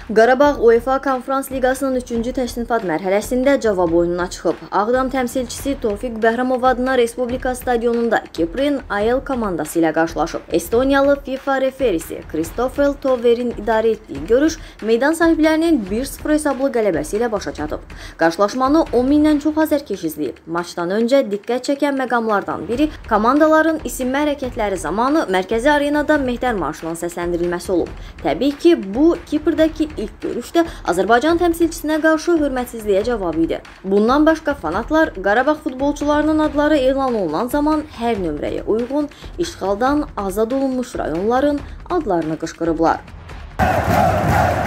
Qarabağ UEFA Konferans Liqasının 3-cü təsnifat mərhələsində cavab oyununa çıxıb. Ağdam təmsilçisi Tofiq Bəhramov adına Respublika stadionunda Kiprin AEL komandası ilə qarşılaşıb. Estoniyalı FIFA referisi Kristofel Toverin idarə etdiyi görüş meydan sahiblərinin 1-0 hesablı qələbəsi ilə başa çatıb. Qarşılaşmanı 10 mindən çox azərkeş izləyib. Maçdan öncə diqqət çəkən məqamlardan biri komandaların isinmə hərəkətləri zamanı mərkəzi arenada Mehdər marşının səsləndirilməsi olub. Təbii ki, bu Kipr'dəki ilk görüşdə Azərbaycan təmsilçisinə qarşı hörmətsizliyə cavab idi. Bundan başqa fanatlar Qarabağ futbolçularının adları elan olunan zaman hər nömrəyə uyğun işğaldan azad olunmuş rayonların adlarını qışqırıblar.